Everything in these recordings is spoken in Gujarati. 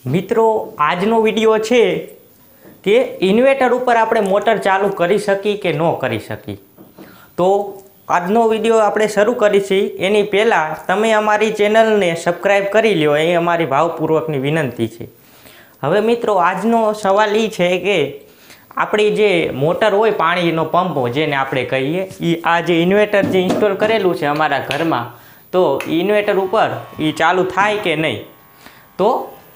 મિત્રો આજનો વિડીયો છે કે ઇન્વર્ટર ઉપર આપણે મોટર ચાલુ કરી શકી કે ન કરી શકી। તો આજનો વિડીયો આપણે શરૂ કરીશું એની પહેલાં તમે અમારી ચેનલને સબસ્ક્રાઈબ કરી લ્યો, એ અમારી ભાવપૂર્વકની વિનંતી છે। હવે મિત્રો આજનો સવાલ એ છે કે આપણી જે મોટર હોય પાણીનો પંપ જેને આપણે કહીએ એ આ જે ઇન્વર્ટર જે ઇન્સ્ટોલ કરેલું છે અમારા ઘરમાં, તો ઇન્વર્ટર ઉપર એ ચાલુ થાય કે નહીં। તો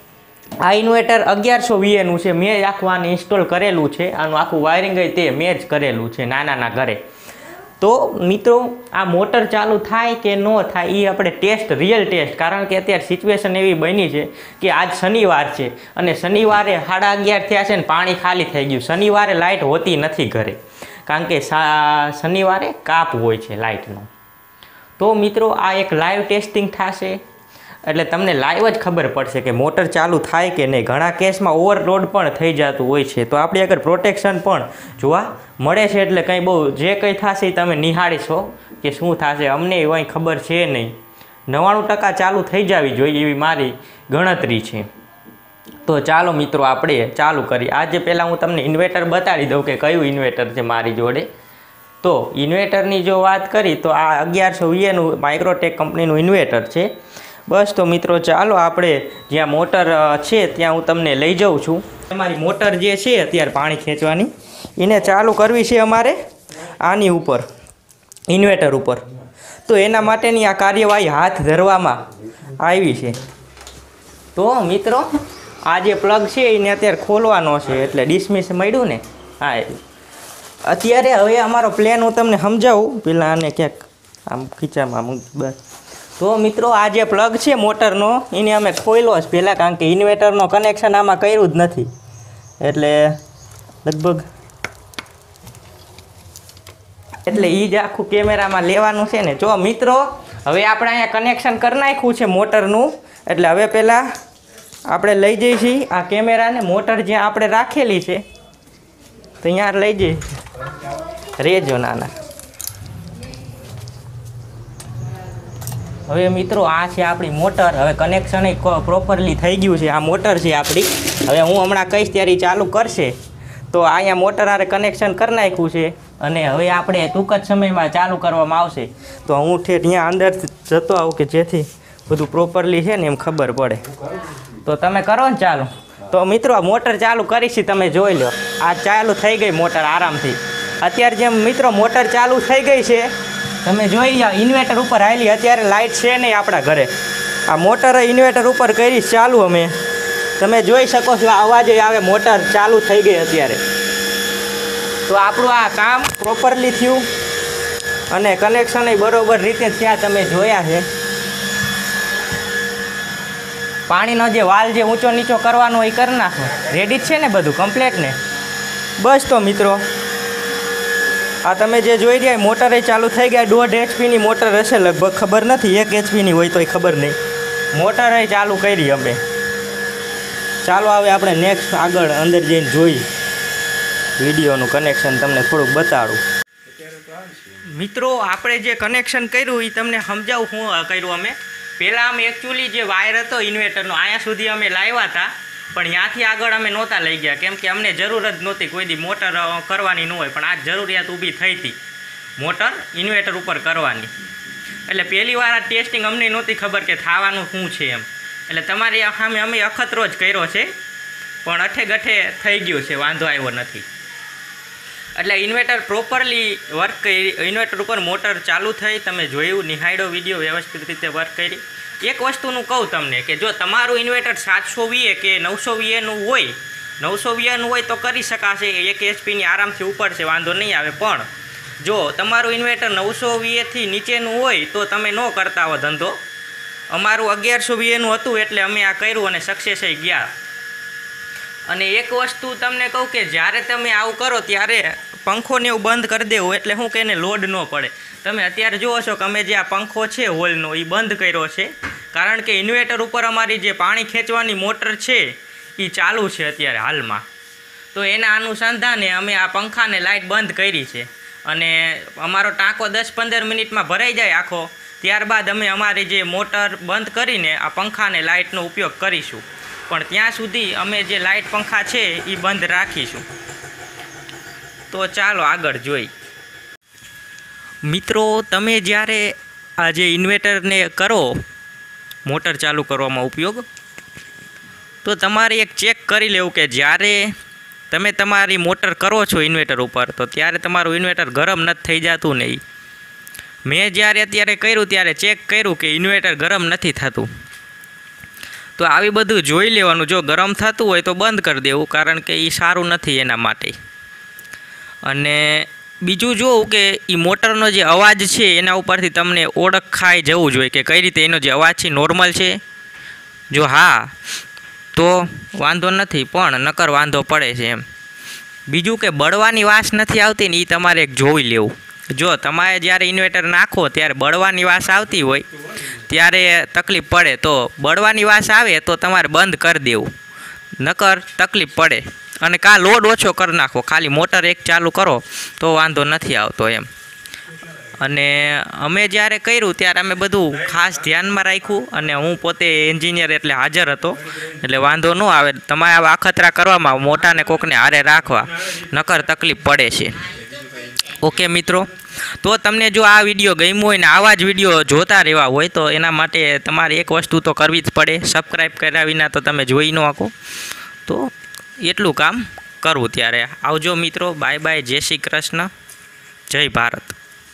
આ ઇન્વર્ટર 1100 VA નું છે, મેં આખું આને ઇન્સ્ટોલ કરેલું છે, આનું આખું વાયરિંગ તે મેં જ કરેલું છે નાના ઘરે। તો મિત્રો આ મોટર ચાલુ થાય કે ન થાય એ આપણે ટેસ્ટ, રિયલ ટેસ્ટ, કારણ કે અત્યારે સિચ્યુએશન એવી બની છે કે આજ શનિવાર છે અને શનિવારે 11:30 થયા છે ને પાણી ખાલી થઈ ગયું। શનિવારે લાઇટ હોતી નથી ઘરે, કારણ કે શનિવારે કાપ હોય છે લાઇટનો। તો મિત્રો આ એક લાઈવ ટેસ્ટિંગ થશે એટલે તમને લાઈવ જ ખબર પડશે કે મોટર ચાલુ થાય કે નહીં। ઘણા કેસમાં ઓવરલોડ પણ થઈ જતું હોય છે, તો આપણી આગળ પ્રોટેક્શન પણ જોવા મળે છે, એટલે કંઈ બહુ જે કંઈ થશે એ તમે નિહાળીશો કે શું થશે। અમને કંઈ ખબર છે નહીં, 99% ચાલુ થઈ જવી જોઈએ એવી મારી ગણતરી છે। તો ચાલો મિત્રો આપણે ચાલુ કરીએ। આજે પહેલાં હું તમને ઇન્વર્ટર બતાવી દઉં કે કયું ઇન્વર્ટર છે મારી જોડે। તો ઇન્વર્ટરની જો વાત કરી તો આ 1100 VA નું માઇક્રોટેક કંપનીનું ઇન્વર્ટર છે। બસ તો મિત્રો ચાલો આપણે જ્યાં મોટર છે ત્યાં હું તમને લઈ જાઉં છું। તમારી મોટર જે છે અત્યારે પાણી ખેંચવાની એને ચાલુ કરવી છે અમારે આની ઉપર, ઇન્વર્ટર ઉપર। તો એના માટેની આ કાર્યવાહી હાથ ધરવામાં આવી છે। તો મિત્રો આ જે પ્લગ છે એને અત્યારે ખોલવાનો છે, એટલે ડિસમિસ મળ્યું ને। હા, અત્યારે હવે અમારો પ્લાન હું તમને સમજાવું, પહેલાં આને ક્યાંક આમ ખીચામાં બસ। તો મિત્રો આ જે પ્લગ છે મોટરનો એને અમે ખોલ્યો જ પહેલાં, કારણ કે ઇન્વર્ટરનો કનેક્શન આમાં કર્યું જ નથી, એટલે લગભગ એટલે એ જ આખું કેમેરામાં લેવાનું છે ને। જો મિત્રો હવે આપણે અહીંયા કનેક્શન કરી નાખ્યું છે મોટરનું, એટલે હવે પહેલાં આપણે લઈ જઈએ છીએ આ કેમેરાને મોટર જ્યાં આપણે રાખેલી છે તો અહીંયા લઈ જઈએ રેજો નાના। હવે મિત્રો આ છે આપણી મોટર, હવે કનેક્શન પ્રોપરલી થઈ ગયું છે। આ મોટર છે આપણી, હવે હું હમણાં કહીશ ત્યારે ચાલુ કરશે। તો અહીંયા મોટર આરે કનેક્શન કરી નાખ્યું છે અને હવે આપણે ટૂંક જ સમયમાં ચાલુ કરવામાં આવશે। તો હું ત્યાં અંદર જતો આવું કે જેથી બધું પ્રોપરલી છે ને એમ ખબર પડે। તો તમે કરો ને ચાલુ। તો મિત્રો મોટર ચાલુ કરીશી, તમે જોઈ લો આ ચાલુ થઈ ગઈ મોટર આરામથી। અત્યારે જેમ મિત્રો મોટર ચાલુ થઈ ગઈ છે, તમે જોઈ જાઓ ઇન્વર્ટર ઉપર આવેલી, અત્યારે લાઇટ છે નહીં આપણા ઘરે। આ મોટર ઇન્વર્ટર ઉપર કરી ચાલુ અમે, તમે જોઈ શકો છો અવાજ આવે, મોટર ચાલુ થઈ ગઈ અત્યારે। તો આપણું આ કામ પ્રોપરલી થયું અને કનેક્શન બરોબર રીતે થયા, તમે જોયા છે। પાણીનો જે વાલ જે ઊંચો નીચો કરવાનો એ કરી નાખો, રેડી જ છે ને બધું કમ્પ્લેટ ને। બસ તો મિત્રો આ તમે જે જોઈ રહ્યા મોટર ચાલુ થઈ ગયા। 1.5 HP મોટર હશે લગભગ, ખબર નથી, 1 HP હોય તોય ખબર નહીં। મોટર ચાલુ કરી અમે। ચાલો હવે આપણે નેક્સ્ટ આગળ અંદર જઈને જોઈ વિડીયોનું કનેક્શન તમને થોડુંક બતાડું। મિત્રો આપણે જે કનેક્શન કર્યું એ તમને સમજાવું શું કર્યું અમે। પહેલાં અમે એકચ્યુઅલી જે વાયર હતો ઇન્વર્ટરનો અહીંયા સુધી અમે લાવ્યા હતા, પણ ત્યાંથી આગળ અમે નહોતા લઈ ગયા, કેમ કે અમને જરૂર જ નહોતી કોઈ દી મોટર કરવાની ન હોય, પણ આ જરૂરિયાત ઊભી થઈ હતી મોટર ઇન્વર્ટર ઉપર કરવાની। એટલે પહેલી વાર આ ટેસ્ટિંગ અમને નહોતી ખબર કે થવાનું શું છે એમ, એટલે તમારી સામે અમે અખતરો જ કર્યો છે, પણ અઠે ગઠે થઈ ગયું છે, વાંધો આવ્યો નથી। એટલે ઇન્વર્ટર પ્રોપરલી વર્ક કરી, ઇન્વર્ટર ઉપર મોટર ચાલુ થઈ, તમે જોયું નિહાળ્યો વિડીયો, વ્યવસ્થિત રીતે વર્ક કરી। એક વસ્તુનું કહું તમને કે જો તમારું ઇન્વર્ટર 700 VA કે 900 VA નું હોય, 900 VA નું હોય તો કરી શકાશે, 1 HP ની આરામથી ઉપર છે, વાંધો નહીં આવે। પણ જો તમારું ઇન્વર્ટર 900 VA થી નીચેનું હોય તો તમે ન કરતા હો ધંધો। અમારું 1100 VA નું હતું એટલે અમે આ કર્યું અને સક્સેસ થઈ ગયા। અને એક વસ્તુ તમને કહું કે જ્યારે તમે આવું કરો ત્યારે પંખોને એવું બંધ કરી દેવું, એટલે શું કે એને લોડ ન પડે। તમે અત્યારે જુઓ છો કે અમે જે આ પંખો છે હોલનો એ બંધ કર્યો છે, કારણ કે ઇન્વર્ટર ઉપર અમારી જે પાણી ખેંચવાની મોટર છે એ ચાલુ છે અત્યારે હાલમાં। તો એના અનુસંધાને અમે આ પંખાને લાઇટ બંધ કરી છે, અને અમારો ટાંકો 10-15 મિનિટમાં ભરાઈ જાય આખો, ત્યારબાદ અમે અમારી જે મોટર બંધ કરીને આ પંખાને લાઇટનો ઉપયોગ કરીશું। પણ ત્યાં સુધી અમે જે લાઇટ પંખા છે એ બંધ રાખીશું. તો ચાલો આગળ જોઈ. મિત્રો, તમે જ્યારે આ જે ઇન્વર્ટરને કરો મોટર ચાલુ કરવામાં ઉપયોગ, તો તમારે એક ચેક કરી લેવું કે જ્યારે તમે તમારી મોટર કરો છો ઇન્વર્ટર ઉપર, તો ત્યારે તમારું ઇન્વર્ટર ગરમ નથી થઈ જતું નહીં. મેં જ્યારે અત્યારે કર્યું ત્યારે ચેક કર્યું કે ઇન્વર્ટર ગરમ નથી થતું. તો આવી બધું જોઈ લેવાનું. જો ગરમ થતું હોય તો બંધ કરી દેવું, કારણ કે એ સારું નથી એના માટે. અને બીજું જોવું કે એ મોટરનો જે અવાજ છે એના ઉપરથી તમને ઓળખાઈ જવું જોઈએ કે કઈ રીતે એનો જે અવાજ છે નોર્મલ છે. જો હા તો વાંધો નથી, પણ નકર વાંધો પડે છે એમ. બીજું કે બળવાની વાસ નથી આવતી ને એ તમારે એક જોઈ લેવું. જો તમારે જ્યારે ઇન્વર્ટર નાખો ત્યારે બળવાની વાસ આવતી હોય ત્યારે તકલીફ પડે. તો બળવાની વાસ આવે તો તમારે બંધ કરી દેવું, નકર તકલીફ પડે. અને કાં લોડ ઓછો કરી નાખો, ખાલી મોટર એક ચાલુ કરો તો વાંધો નથી આવતો એમ. અને અમે જ્યારે કર્યું ત્યારે અમે બધું ખાસ ધ્યાનમાં રાખ્યું, અને હું પોતે એન્જિનિયર એટલે હાજર હતો, એટલે વાંધો ન આવે. તમારે આવા અખતરા કરવામાં મોટાને કોકને હારે રાખવા, નકર તકલીફ પડે છે. ઓકે મિત્રો, તો તમને જો આ વિડીયો ગમ્યો હોય ને આવા જ વિડીયો જોતા રહેવા હોય તો એના માટે તમારે એક વસ્તુ તો કરવી જ પડે. સબસ્ક્રાઈબ કર્યા વિના તો તમે જોઈ ન શકો. તો એટલું કામ કરવું. ત્યારે આવજો મિત્રો. Bye bye. જય શ્રી કૃષ્ણ. જય ભારત.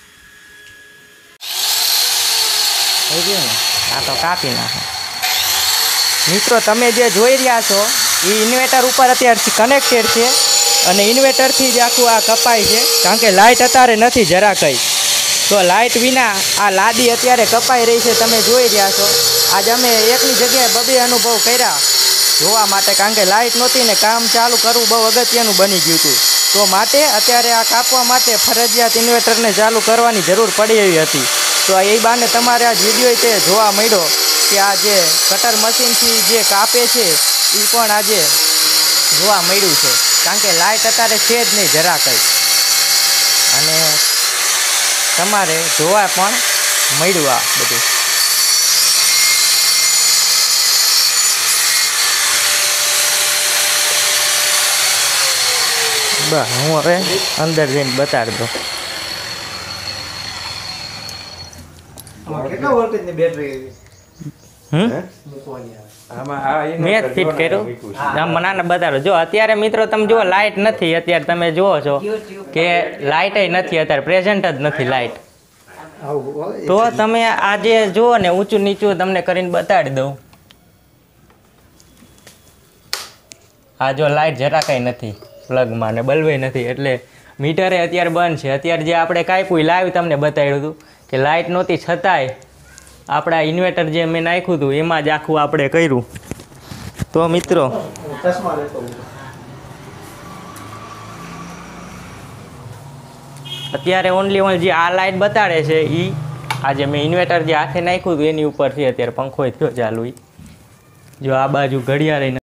થઈ ગયું ને? આ તો કાપી નાખો. મિત્રો, તમે જે જોઈ રહ્યા છો એ ઇન્વર્ટર ઉપર અત્યારથી કનેક્ટેડ છે, અને ઇન્વર્ટરથી જ આખું આ કપાય છે, કારણ કે લાઇટ અત્યારે નથી જરા કંઈ. તો લાઇટ વિના આ લાદી અત્યારે કપાઈ રહી છે, તમે જોઈ રહ્યા છો. આજે અમે એકની જગ્યાએ બબે અનુભવ કર્યા જોવા માટે, કારણ કે લાઇટ નહોતી ને કામ ચાલુ કરવું બહુ અગત્યનું બની ગયું હતું. તો માટે અત્યારે આ કાપવા માટે ફરજિયાત ઇન્વર્ટરને ચાલુ કરવાની જરૂર પડી એવી હતી. તો એ બાને તમારે આ વિડીયો તે જોવા મળ્યો કે આ જે કટર મશીનથી જે કાપે છે એ પણ આજે જોવા મળ્યું છે, કારણ કે લાઇટ અત્યારે છે જ નહીં જરા કંઈ. અને તમારે જોવા પણ મળ્યું આ બધું. બસ હું હવે અંદર જઈને બતાડી દઉં. કેટલા વોલ્ટેજની બેટરી મેં જ ફિટ કર્યું. મને બતાડો. જો અત્યારે મિત્રો તમે જુઓ લાઇટ નથી. અત્યારે તમે જુઓ છો કે લાઇટ નથી, અત્યારે પ્રેઝન્ટ જ નથી લાઇટ. તો તમે આજે જુઓ ને ઊંચું નીચું તમને કરીને બતાડી દઉં. આ જો લાઇટ જરા કંઈ નથી પ્લગમાં ને બલ્બે નથી, એટલે મીટરે અત્યારે બંધ છે. અત્યારે જે આપણે કાંઈ લાઈવ તમને બતાવ્યું હતું કે લાઇટ નહોતી, છતાંય આપણા ઇન્વર્ટર જે મેં નાખ્યું હતું એમાં જ આખું આપણે કર્યું. તો મિત્રો અત્યારે ઓનલી જે આ લાઇટ બતાડે છે એ આજે મેં ઇન્વર્ટર જે હાથે નાખ્યું હતું એની ઉપર છે. અત્યારે પંખો થયો ચાલુ. જો આ બાજુ ઘડિયાળ